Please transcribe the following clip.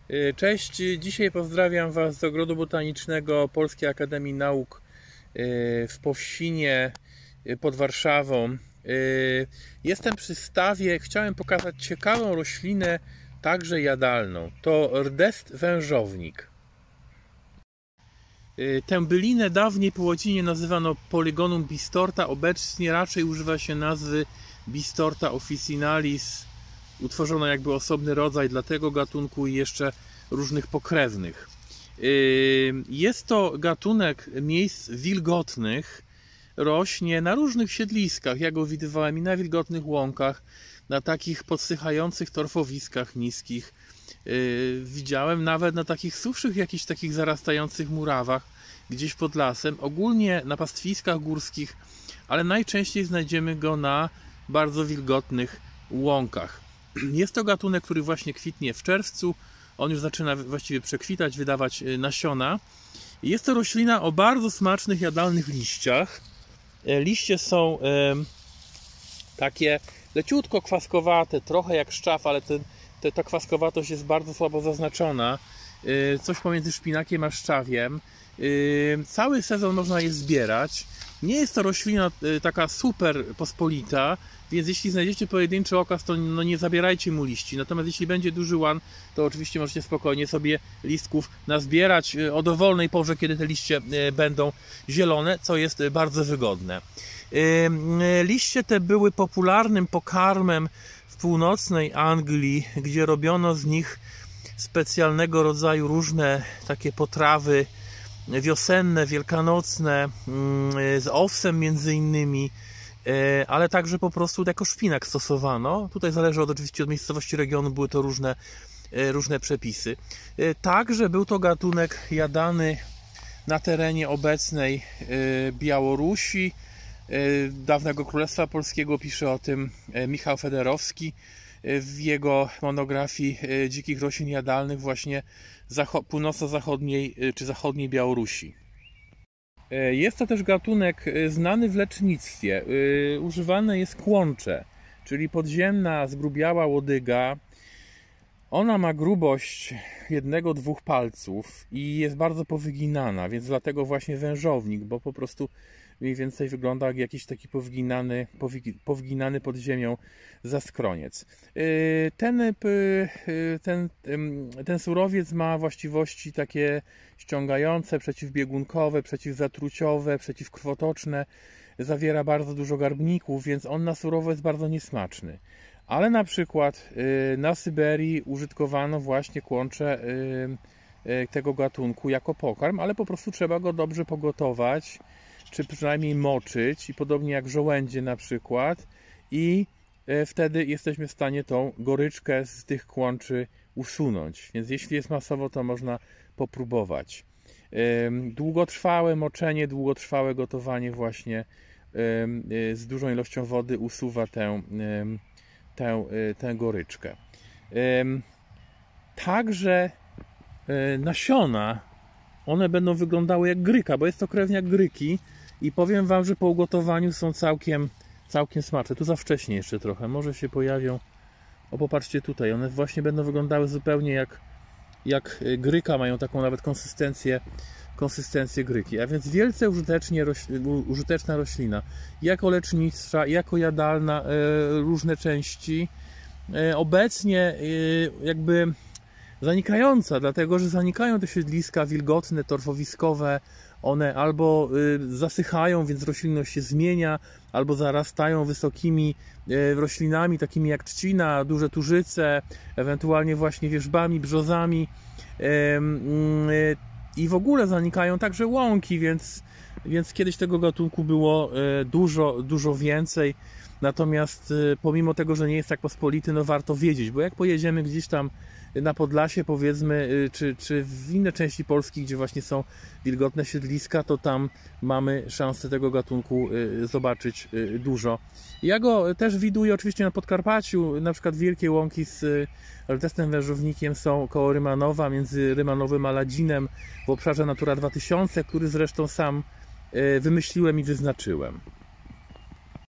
Cześć, dzisiaj pozdrawiam Was z Ogrodu Botanicznego Polskiej Akademii Nauk w Powsinie pod Warszawą. Jestem przy stawie, chciałem pokazać ciekawą roślinę, także jadalną. To rdest wężownik. Tę bylinę dawniej po łacinie nazywano Polygonum bistorta, obecnie raczej używa się nazwy Bistorta officinalis. Utworzono jakby osobny rodzaj dla tego gatunku i jeszcze różnych pokrewnych. Jest to gatunek miejsc wilgotnych, rośnie na różnych siedliskach. Ja go widywałem i na wilgotnych łąkach, na takich podsychających torfowiskach niskich. Widziałem nawet na takich suszych, jakichś takich zarastających murawach, gdzieś pod lasem. Ogólnie na pastwiskach górskich, ale najczęściej znajdziemy go na bardzo wilgotnych łąkach. Jest to gatunek, który właśnie kwitnie w czerwcu. On już zaczyna właściwie przekwitać, wydawać nasiona. Jest to roślina o bardzo smacznych, jadalnych liściach. Liście są takie leciutko kwaskowate, trochę jak szczaw, ale ta kwaskowatość jest bardzo słabo zaznaczona. Coś pomiędzy szpinakiem a szczawiem. Cały sezon można je zbierać. Nie jest to roślina taka super pospolita, więc jeśli znajdziecie pojedynczy okaz, to no nie zabierajcie mu liści. Natomiast jeśli będzie duży łan, to oczywiście możecie spokojnie sobie listków nazbierać o dowolnej porze, kiedy te liście będą zielone, co jest bardzo wygodne. Liście te były popularnym pokarmem w północnej Anglii, gdzie robiono z nich specjalnego rodzaju różne takie potrawy wiosenne, wielkanocne, z owsem między innymi, ale także po prostu jako szpinak stosowano. Tutaj zależy oczywiście od miejscowości regionu, były to różne przepisy. Także był to gatunek jadany na terenie obecnej Białorusi, dawnego Królestwa Polskiego. Pisze o tym Michał Federowski w jego monografii dzikich roślin jadalnych właśnie północno-zachodniej czy zachodniej Białorusi. Jest to też gatunek znany w lecznictwie. Używane jest kłącze, czyli podziemna, zgrubiała łodyga. Ona ma grubość 1-2 palców i jest bardzo powyginana, więc dlatego właśnie wężownik, bo po prostu mniej więcej wygląda jak jakiś taki powginany pod ziemią zaskroniec. Ten surowiec ma właściwości takie ściągające, przeciwbiegunkowe, przeciwzatruciowe, przeciwkrwotoczne. Zawiera bardzo dużo garbników, więc on na surowo jest bardzo niesmaczny. Ale na przykład na Syberii użytkowano właśnie kłącze tego gatunku jako pokarm, ale po prostu trzeba go dobrze pogotować, czy przynajmniej moczyć, i podobnie jak żołędzie na przykład, i wtedy jesteśmy w stanie tą goryczkę z tych kłączy usunąć. Więc jeśli jest masowo, to można popróbować. Długotrwałe moczenie, długotrwałe gotowanie właśnie z dużą ilością wody usuwa tę goryczkę. Także nasiona, one będą wyglądały jak gryka, bo jest to krewniak gryki i powiem Wam, że po ugotowaniu są całkiem smaczne. Tu za wcześnie jeszcze trochę, może się pojawią. O, popatrzcie tutaj, one właśnie będą wyglądały zupełnie jak gryka, mają taką nawet konsystencję gryki, a więc wielce użyteczna roślina, jako lecznicza, jako jadalna, różne części. Obecnie jakby zanikająca, dlatego że zanikają te siedliska wilgotne, torfowiskowe. One albo zasychają, więc roślinność się zmienia, albo zarastają wysokimi roślinami, takimi jak trzcina, duże tużyce, ewentualnie właśnie wierzbami, brzozami, i w ogóle zanikają także łąki, więc kiedyś tego gatunku było dużo więcej. Natomiast pomimo tego, że nie jest tak pospolity, no warto wiedzieć, bo jak pojedziemy gdzieś tam na Podlasie, powiedzmy, czy w inne części Polski, gdzie właśnie są wilgotne siedliska, to tam mamy szansę tego gatunku zobaczyć dużo. Ja go też widuję oczywiście na Podkarpaciu, na przykład wielkie łąki z rdestem wężownikiem są koło Rymanowa, między Rymanowym a Ladzinem, w obszarze Natura 2000, który zresztą sam wymyśliłem i wyznaczyłem.